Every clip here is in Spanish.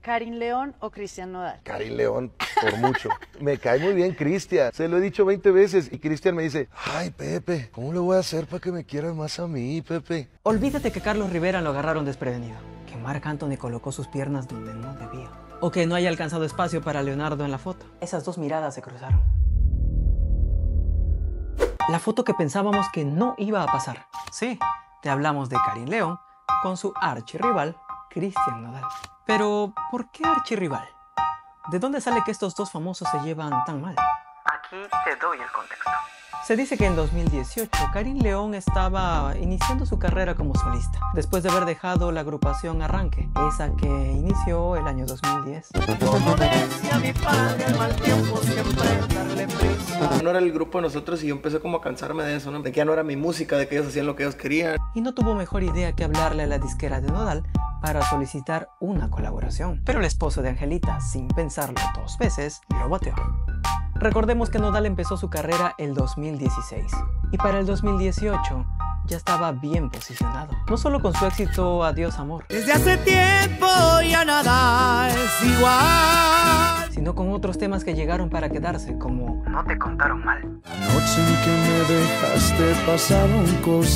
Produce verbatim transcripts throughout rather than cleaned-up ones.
¿Karin León o Cristian Nodal? Karin León, por mucho. Me cae muy bien Cristian. Se lo he dicho veinte veces y Cristian me dice, ay, Pepe, ¿cómo le voy a hacer para que me quieras más a mí, Pepe? Olvídate que Carlos Rivera lo agarraron desprevenido, que Marc Anthony colocó sus piernas donde no debía, o que no haya alcanzado espacio para Leonardo en la foto. Esas dos miradas se cruzaron. La foto que pensábamos que no iba a pasar. Sí, te hablamos de Karin León con su archirrival, Cristian Nodal. Pero, ¿por qué archirrival? ¿De dónde sale que estos dos famosos se llevan tan mal? Aquí te doy el contexto. Se dice que en dos mil dieciocho, Karin León estaba iniciando su carrera como solista, después de haber dejado la agrupación Arranque, esa que inició el año dos mil diez. Como decía mi padre, al mal tiempo siempre darle prisa. No era el grupo de nosotros y yo empecé como a cansarme de eso, ¿no? De que ya no era mi música, de que ellos hacían lo que ellos querían. Y no tuvo mejor idea que hablarle a la disquera de Nodal para solicitar una colaboración. Pero el esposo de Angelita, sin pensarlo dos veces, lo bateó. Recordemos que Nodal empezó su carrera el dos mil dieciséis y para el dos mil dieciocho ya estaba bien posicionado, no solo con su éxito Adiós Amor, Desde hace tiempo ya nada es igual, sino con otros temas que llegaron para quedarse, como No te contaron mal. La noche en que me dejaste pasaron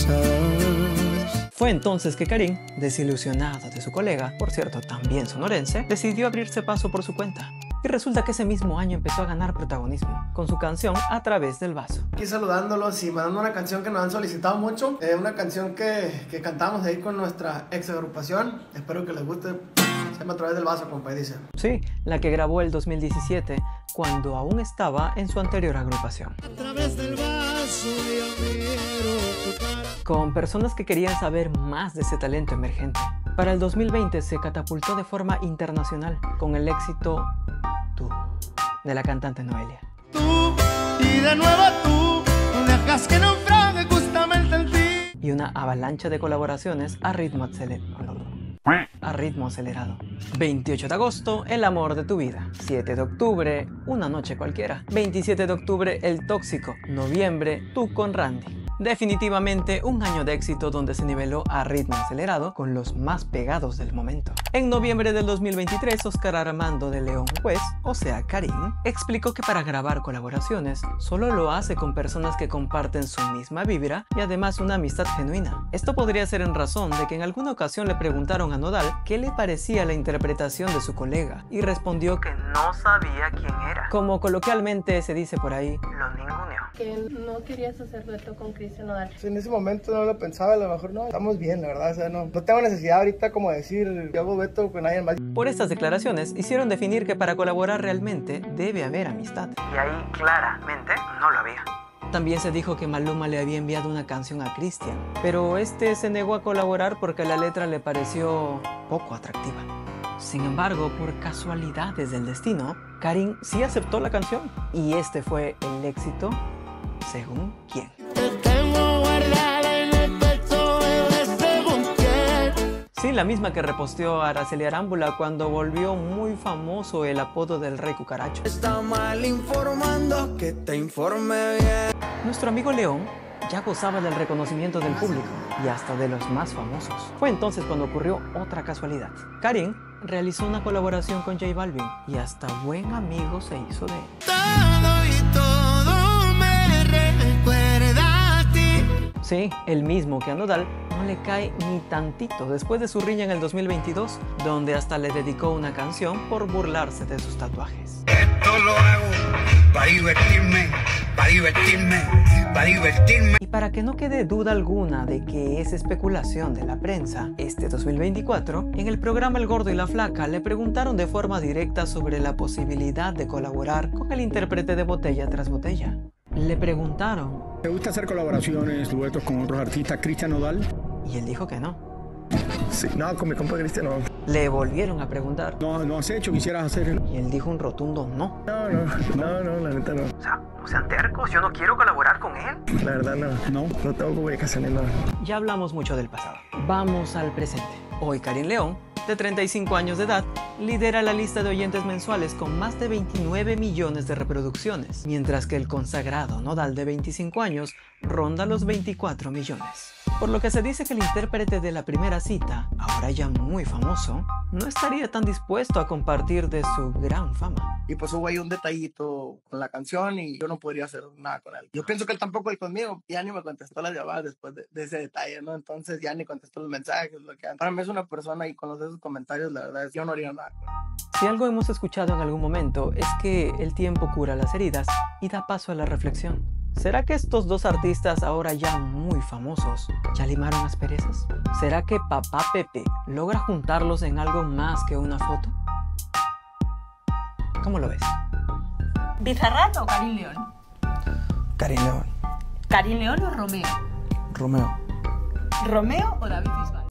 cosas. Fue entonces que Karin, desilusionada de su colega, por cierto también sonorense, decidió abrirse paso por su cuenta. Y resulta que ese mismo año empezó a ganar protagonismo con su canción A Través del Vaso. Aquí saludándolos y mandando una canción que nos han solicitado mucho, eh, una canción que, que cantamos ahí con nuestra ex agrupación. Espero que les guste. Se llama A Través del Vaso, compa, y dice. Sí, la que grabó el dos mil diecisiete cuando aún estaba en su anterior agrupación. A través del vaso yo miro tu cara. Con personas que querían saber más de ese talento emergente. Para el dos mil veinte se catapultó de forma internacional con el éxito Tú, de la cantante Noelia. tú y de nuevo tú, no dejas que naufrague justamente en ti. Y una avalancha de colaboraciones a ritmo acelerado. A ritmo acelerado. veintiocho de agosto, El amor de tu vida. siete de octubre, Una noche cualquiera. veintisiete de octubre, El tóxico. Noviembre, Tú con Randy. Definitivamente un año de éxito donde se niveló a ritmo acelerado con los más pegados del momento. En noviembre del dos mil veintitrés, Oscar Armando de León Juez, o sea Karin, explicó que para grabar colaboraciones solo lo hace con personas que comparten su misma vibra y además una amistad genuina. Esto podría ser en razón de que en alguna ocasión le preguntaron a Nodal qué le parecía la interpretación de su colega y respondió que no sabía quién era. Como coloquialmente se dice por ahí, lo ninguneó. Que no querías hacer dueto con Cristian Nodal. En ese momento no lo pensaba, a lo mejor no. Estamos bien, la verdad, o sea, no, no tengo necesidad ahorita como decir yo hago dueto con nadie más. Por estas declaraciones hicieron definir que para colaborar realmente debe haber amistad. Y ahí claramente no lo había. También se dijo que Maluma le había enviado una canción a Cristian, pero este se negó a colaborar porque la letra le pareció poco atractiva. Sin embargo, por casualidades del destino, Karin sí aceptó la canción y este fue el éxito, según quién. Sí, la misma que reposteó a Araceli Arámbula cuando volvió muy famoso el apodo del Rey Cucaracho. Está mal informando, que te informe bien. Nuestro amigo León ya gozaba del reconocimiento del público y hasta de los más famosos. Fue entonces cuando ocurrió otra casualidad. Karin realizó una colaboración con J Balvin y hasta buen amigo se hizo de él. Todo y todo me recuerda a ti. Sí, el mismo que a Nodal no le cae ni tantito después de su riña en el dos mil veintidós, donde hasta le dedicó una canción por burlarse de sus tatuajes. Esto lo hago para divertirme, para divertirme, para divertirme. Y para que no quede duda alguna de que es especulación de la prensa, este dos mil veinticuatro, en el programa El Gordo y la Flaca le preguntaron de forma directa sobre la posibilidad de colaborar con el intérprete de Botella tras Botella. Le preguntaron, ¿te gusta hacer colaboraciones, duetos con otros artistas, Cristian Nodal? Y él dijo que no. Sí, no, con mi compa Cristian no. Le volvieron a preguntar. No, no has hecho, quisieras hacer. Y él dijo un rotundo no. No, no, no, no, la neta no. O sea, no sean tercos, yo no quiero colaborar con él. La verdad no. No. No tengo comunicaciones, no. Ya hablamos mucho del pasado. Vamos al presente. Hoy Karin León, de treinta y cinco años de edad, lidera la lista de oyentes mensuales con más de veintinueve millones de reproducciones, mientras que el consagrado Nodal de veinticinco años ronda los veinticuatro millones. Por lo que se dice que el intérprete de la primera cita, ahora ya muy famoso, no estaría tan dispuesto a compartir de su gran fama. Y pues hubo ahí un detallito con la canción y yo no podría hacer nada con él. Yo pienso que él tampoco él conmigo, ya ni me contestó las llamadas después de, de ese detalle, ¿no? Entonces ya ni contestó los mensajes, lo que para mí es una persona y con los de esos comentarios, la verdad es que yo no haría nada con él. Si algo hemos escuchado en algún momento es que el tiempo cura las heridas y da paso a la reflexión. ¿Será que estos dos artistas ahora ya muy famosos ya limaron asperezas? ¿Será que Papá Pepe logra juntarlos en algo más que una foto? ¿Cómo lo ves? ¿Bizarrap o Karim León? Karim León. ¿Karim León o Romeo? Romeo. ¿Romeo o David Bisbal?